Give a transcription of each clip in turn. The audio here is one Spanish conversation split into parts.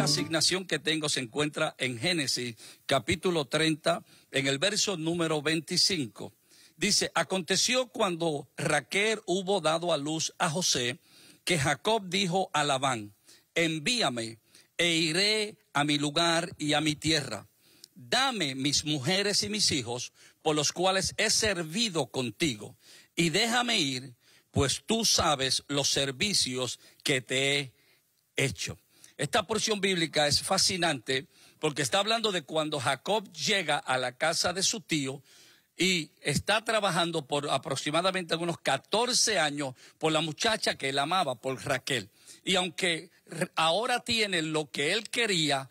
la asignación que tengo se encuentra en Génesis, capítulo 30, en el verso número 25. Dice, aconteció cuando Raquel hubo dado a luz a José, que Jacob dijo a Labán, envíame e iré a mi lugar y a mi tierra. Dame mis mujeres y mis hijos, por los cuales he servido contigo, y déjame ir, pues tú sabes los servicios que te he hecho. Esta porción bíblica es fascinante porque está hablando de cuando Jacob llega a la casa de su tío y está trabajando por aproximadamente unos 14 años por la muchacha que él amaba, por Raquel. Y aunque ahora tiene lo que él quería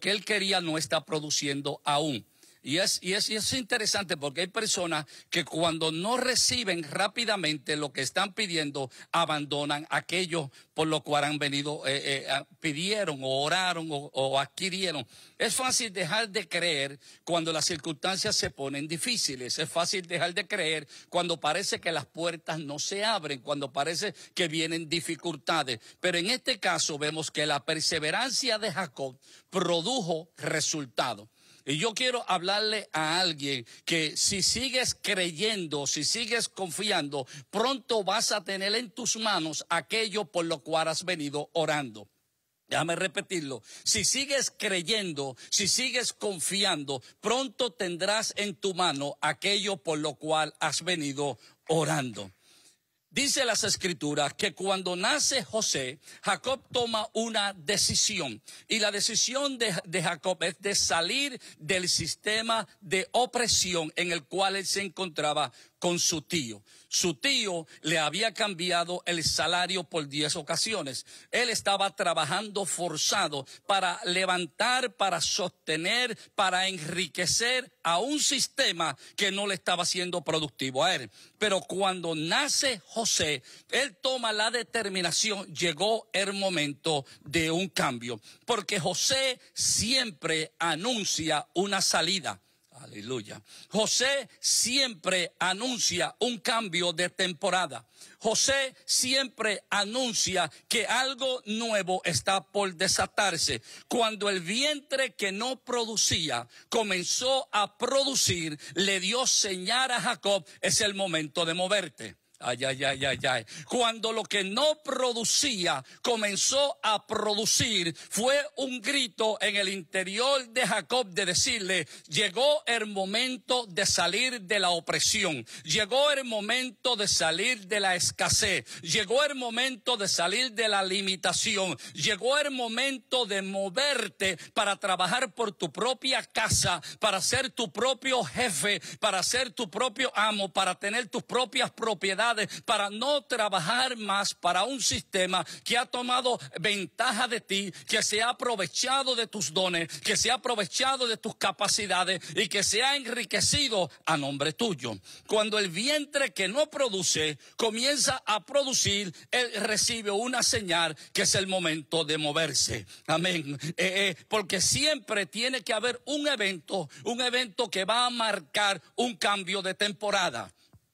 no está produciendo aún. Y es interesante porque hay personas que cuando no reciben rápidamente lo que están pidiendo, abandonan aquello por lo cual han venido, pidieron o oraron o adquirieron. Es fácil dejar de creer cuando las circunstancias se ponen difíciles. Es fácil dejar de creer cuando parece que las puertas no se abren, cuando parece que vienen dificultades. Pero en este caso vemos que la perseverancia de Jacob produjo resultados. Y yo quiero hablarle a alguien que si sigues creyendo, si sigues confiando, pronto vas a tener en tus manos aquello por lo cual has venido orando. Déjame repetirlo. Si sigues creyendo, si sigues confiando, pronto tendrás en tu mano aquello por lo cual has venido orando. Dice las Escrituras que cuando nace José, Jacob toma una decisión. Y la decisión de Jacob es de salir del sistema de opresión en el cual él se encontraba con su tío. Su tío le había cambiado el salario por 10 ocasiones. Él estaba trabajando forzado para levantar, para sostener, para enriquecer a un sistema que no le estaba siendo productivo a él. Pero cuando nace José, él toma la determinación, llegó el momento de un cambio. Porque José siempre anuncia una salida. Aleluya. José siempre anuncia un cambio de temporada. José siempre anuncia que algo nuevo está por desatarse. Cuando el vientre que no producía comenzó a producir, le dio señal a Jacob, es el momento de moverte. Ay, ay, ay, ay, ay. Cuando lo que no producía comenzó a producir, fue un grito en el interior de Jacob de decirle, llegó el momento de salir de la opresión, llegó el momento de salir de la escasez, llegó el momento de salir de la limitación, llegó el momento de moverte para trabajar por tu propia casa, para ser tu propio jefe, para ser tu propio amo, para tener tus propias propiedades, para no trabajar más para un sistema que ha tomado ventaja de ti, que se ha aprovechado de tus dones, que se ha aprovechado de tus capacidades y que se ha enriquecido a nombre tuyo. Cuando el vientre que no produce comienza a producir, él recibe una señal que es el momento de moverse. Amén. Porque siempre tiene que haber un evento que va a marcar un cambio de temporada.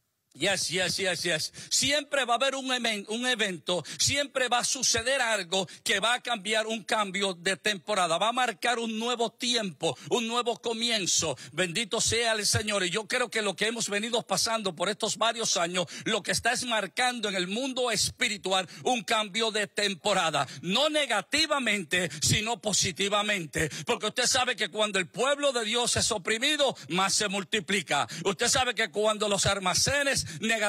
Yes. Siempre va a haber un evento, siempre va a suceder algo que va a cambiar un cambio de temporada, va a marcar un nuevo tiempo, un nuevo comienzo. Bendito sea el Señor. Y yo creo que lo que hemos venido pasando por estos varios años, lo que está es marcando en el mundo espiritual un cambio de temporada. No negativamente, sino positivamente. Porque usted sabe que cuando el pueblo de Dios es oprimido, más se multiplica. Usted sabe que cuando los almacenes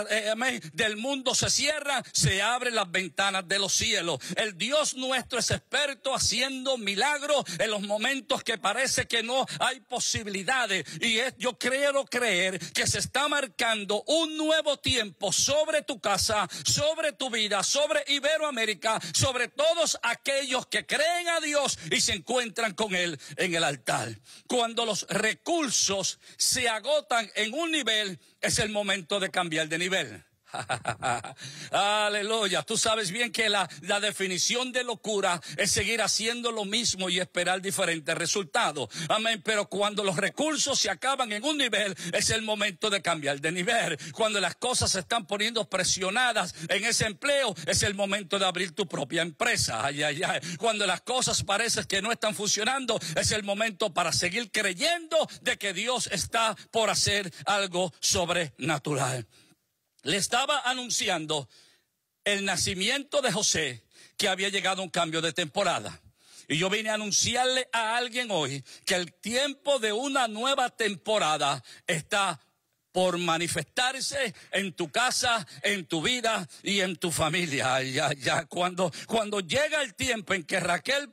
del mundo se cierran, se abren las ventanas de los cielos. El Dios nuestro es experto haciendo milagros en los momentos que parece que no hay posibilidades. Y yo quiero creer que se está marcando un nuevo tiempo sobre tu casa, sobre tu vida, sobre Iberoamérica, sobre todos aquellos que creen a Dios y se encuentran con Él en el altar. Cuando los recursos se agotan en un nivel, es el momento de cambiar de nivel. Aleluya. Tú sabes bien que la definición de locura es seguir haciendo lo mismo y esperar diferentes resultados. Amén. Pero cuando los recursos se acaban en un nivel, es el momento de cambiar de nivel. Cuando las cosas se están poniendo presionadas en ese empleo, es el momento de abrir tu propia empresa. Ay, ay, ay. Cuando las cosas parecen que no están funcionando, es el momento para seguir creyendo de que Dios está por hacer algo sobrenatural. Le estaba anunciando el nacimiento de José, que había llegado un cambio de temporada. Y yo vine a anunciarle a alguien hoy que el tiempo de una nueva temporada está por manifestarse en tu casa, en tu vida y en tu familia. Cuando llega el tiempo en que Raquel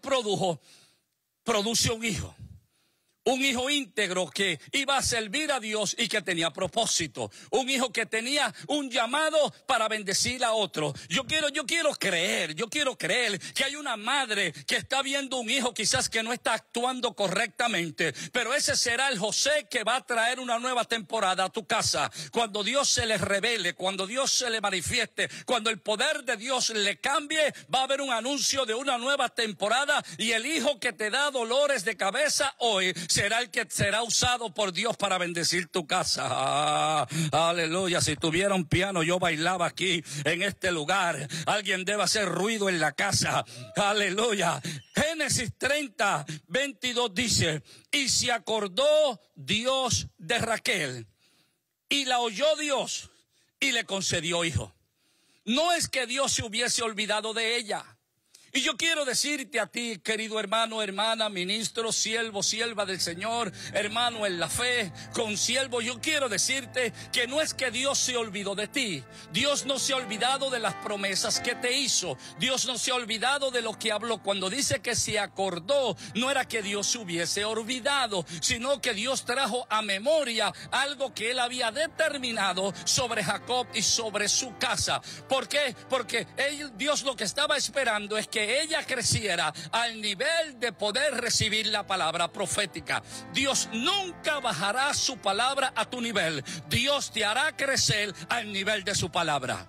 produce un hijo. Un hijo íntegro que iba a servir a Dios y que tenía propósito. Un hijo que tenía un llamado para bendecir a otro. Yo quiero creer que hay una madre que está viendo un hijo quizás que no está actuando correctamente. Pero ese será el José que va a traer una nueva temporada a tu casa. Cuando Dios se le revele, cuando Dios se le manifieste, cuando el poder de Dios le cambie, va a haber un anuncio de una nueva temporada. Y el hijo que te da dolores de cabeza hoy será el que será usado por Dios para bendecir tu casa. Aleluya. Si tuviera un piano, yo bailaba aquí en este lugar. Alguien debe hacer ruido en la casa. Aleluya. Génesis 30, 22 dice: y se acordó Dios de Raquel, y la oyó Dios, y le concedió hijo. No es que Dios se hubiese olvidado de ella. Y yo quiero decirte a ti, querido hermano, hermana, ministro, siervo, sierva del Señor, hermano en la fe, consiervo, yo quiero decirte que no es que Dios se olvidó de ti. Dios no se ha olvidado de las promesas que te hizo. Dios no se ha olvidado de lo que habló. Cuando dice que se acordó, no era que Dios se hubiese olvidado, sino que Dios trajo a memoria algo que Él había determinado sobre Jacob y sobre su casa. ¿Por qué? Porque Dios lo que estaba esperando es que ella creciera al nivel de poder recibir la palabra profética. Dios nunca bajará su palabra a tu nivel. Dios te hará crecer al nivel de su palabra.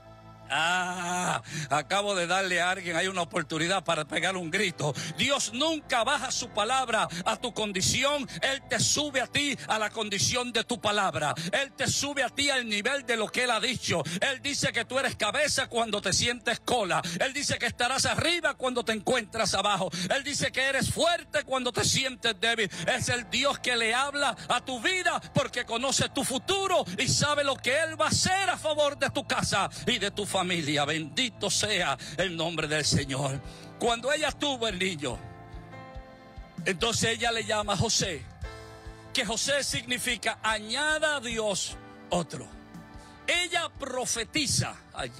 Acabo de darle a alguien ahí una oportunidad para pegar un grito. Dios nunca baja su palabra a tu condición. Él te sube a ti a la condición de tu palabra. Él te sube a ti al nivel de lo que Él ha dicho. Él dice que tú eres cabeza cuando te sientes cola. Él dice que estarás arriba cuando te encuentras abajo. Él dice que eres fuerte cuando te sientes débil. Es el Dios que le habla a tu vida porque conoce tu futuro y sabe lo que Él va a hacer a favor de tu casa y de tu familia. Bendito sea el nombre del Señor. Cuando ella tuvo el niño, entonces ella le llama a José, que José significa añada a Dios otro. Ella profetiza,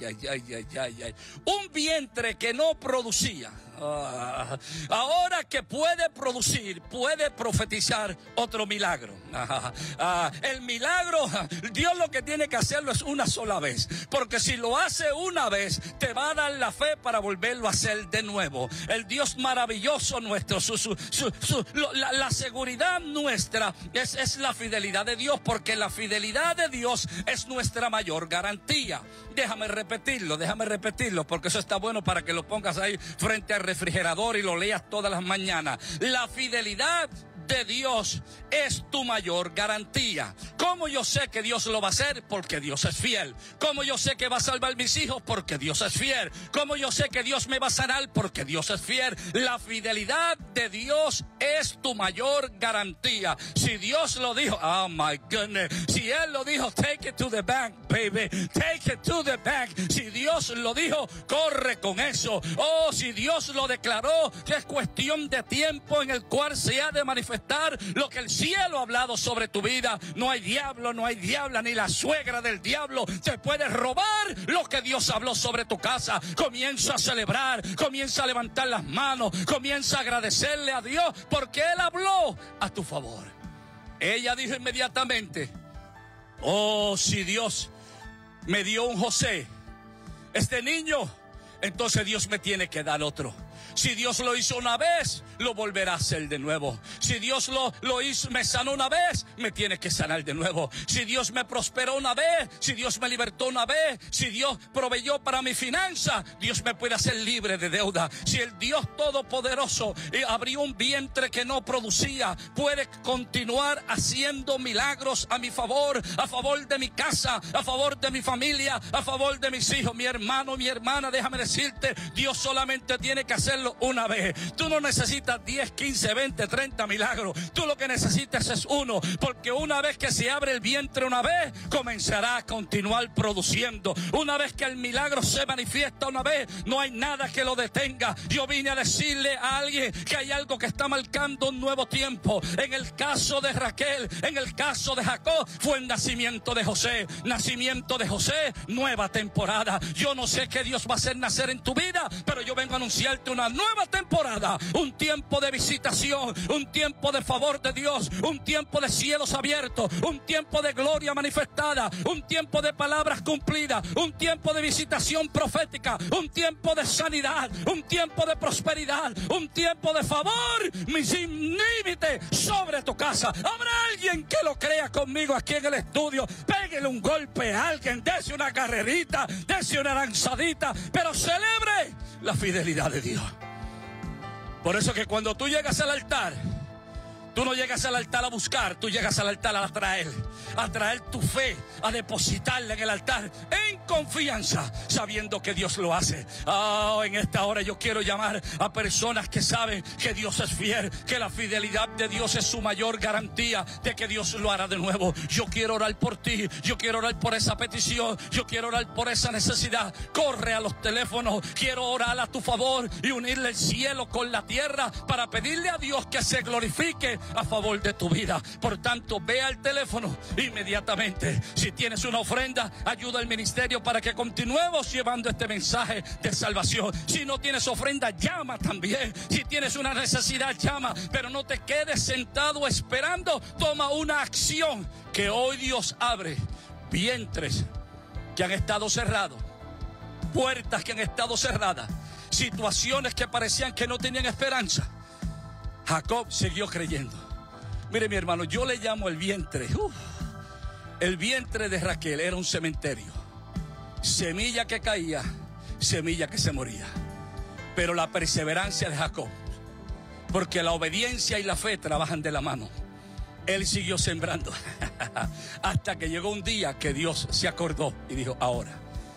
un vientre que no producía, ahora que puede producir, puede profetizar otro milagro. El milagro, Dios lo que tiene que hacerlo es una sola vez, porque si lo hace una vez, te va a dar la fe para volverlo a hacer de nuevo. El Dios maravilloso nuestro, la seguridad nuestra es la fidelidad de Dios, porque la fidelidad de Dios es nuestra mayor garantía. Déjame repetirlo, porque eso está bueno para que lo pongas ahí frente al refrigerador y lo leas todas las mañanas. La fidelidad de Dios es tu mayor garantía. ¿Cómo yo sé que Dios lo va a hacer? Porque Dios es fiel. ¿Cómo yo sé que va a salvar mis hijos? Porque Dios es fiel. ¿Cómo yo sé que Dios me va a sanar? Porque Dios es fiel. La fidelidad de Dios es tu mayor garantía. Si Dios lo dijo, oh my goodness, si Él lo dijo, take it to the bank, baby, take it to the bank. Si Dios lo dijo, corre con eso. Oh, si Dios lo declaró, que es cuestión de tiempo en el cual se ha de manifestar lo que el cielo ha hablado sobre tu vida. No hay diablo, no hay diabla, ni la suegra del diablo te puede robar lo que Dios habló sobre tu casa. Comienza a celebrar, comienza a levantar las manos, comienza a agradecerle a Dios porque Él habló a tu favor. Ella dijo inmediatamente, oh, si Dios me dio un José, este niño, entonces Dios me tiene que dar otro. Si Dios lo hizo una vez, lo volverá a hacer de nuevo. Si Dios lo hizo, me sanó una vez, me tiene que sanar de nuevo. Si Dios me prosperó una vez, si Dios me libertó una vez, si Dios proveyó para mi finanza, Dios me puede hacer libre de deuda. Si el Dios Todopoderoso abrió un vientre que no producía, puede continuar haciendo milagros a mi favor, a favor de mi casa, a favor de mi familia, a favor de mis hijos. Mi hermano, mi hermana, déjame decirte, Dios solamente tiene que hacerlo una vez. Tú no necesitas 10, 15, 20, 30 milagros. Tú lo que necesitas es uno, porque una vez que se abre el vientre una vez, comenzará a continuar produciendo. Una vez que el milagro se manifiesta una vez, no hay nada que lo detenga. Yo vine a decirle a alguien que hay algo que está marcando un nuevo tiempo. En el caso de Raquel, en el caso de Jacob, fue el nacimiento de José. Nacimiento de José, nueva temporada. Yo no sé qué Dios va a hacer nacer en tu vida, pero yo vengo a anunciarte una nueva temporada. Un tiempo de visitación, un tiempo de favor de Dios, un tiempo de cielos abiertos, un tiempo de gloria manifestada, un tiempo de palabras cumplidas, un tiempo de visitación profética, un tiempo de sanidad, un tiempo de prosperidad, un tiempo de favor sin límite sobre tu casa. Habrá alguien que lo crea conmigo aquí en el estudio. Pégale un golpe a alguien, dése una carrerita, dése una lanzadita, pero celebre la fidelidad de Dios. Por eso que cuando tú llegas al altar, tú no llegas al altar a buscar, tú llegas al altar a traer tu fe, a depositarla en el altar en confianza, sabiendo que Dios lo hace. En esta hora yo quiero llamar a personas que saben que Dios es fiel, que la fidelidad de Dios es su mayor garantía de que Dios lo hará de nuevo. Yo quiero orar por ti, yo quiero orar por esa petición, yo quiero orar por esa necesidad. Corre a los teléfonos, quiero orar a tu favor y unirle el cielo con la tierra para pedirle a Dios que se glorifique a favor de tu vida. Por tanto, ve al teléfono inmediatamente. Si tienes una ofrenda, ayuda al ministerio para que continuemos llevando este mensaje de salvación. Si no tienes ofrenda, llama también. Si tienes una necesidad, llama, pero no te quedes sentado esperando. Toma una acción, que hoy Dios abre vientres que han estado cerrados, puertas que han estado cerradas, situaciones que parecían que no tenían esperanza. Jacob siguió creyendo. Mire, mi hermano, yo le llamo el vientre. El vientre de Raquel era un cementerio. Semilla que caía, semilla que se moría. Pero la perseverancia de Jacob, porque la obediencia y la fe trabajan de la mano, él siguió sembrando hasta que llegó un día que Dios se acordó y dijo: ahora,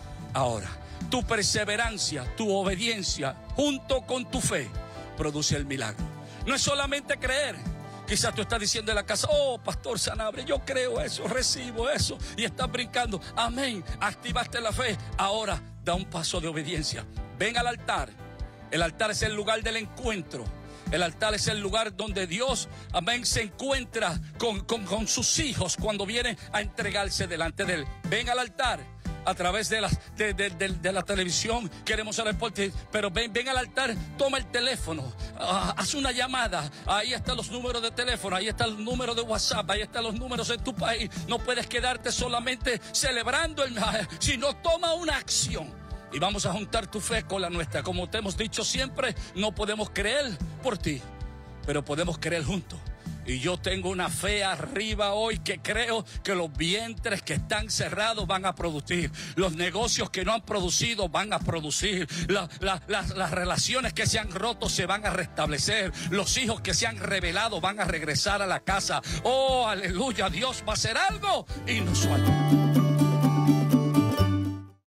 tu perseverancia, tu obediencia junto con tu fe produce el milagro. No es solamente creer. Quizás tú estás diciendo en la casa: oh, Pastor Sanabria, yo creo eso, recibo eso, y estás brincando. Amén, activaste la fe. Ahora da un paso de obediencia. Ven al altar. El altar es el lugar del encuentro. El altar es el lugar donde Dios, amén, se encuentra con sus hijos cuando viene a entregarse delante de Él. Ven al altar. A través de la televisión queremos orar por ti, pero ven al altar, toma el teléfono, haz una llamada. Ahí están los números de teléfono, ahí está el número de WhatsApp, ahí están los números en tu país. No puedes quedarte solamente celebrando, sino toma una acción. Y vamos a juntar tu fe con la nuestra. Como te hemos dicho siempre, no podemos creer por ti, pero podemos creer juntos. Y yo tengo una fe arriba hoy que creo que los vientres que están cerrados van a producir. Los negocios que no han producido van a producir. Las relaciones que se han roto se van a restablecer. Los hijos que se han revelado van a regresar a la casa. Oh, aleluya, Dios va a hacer algo inusual.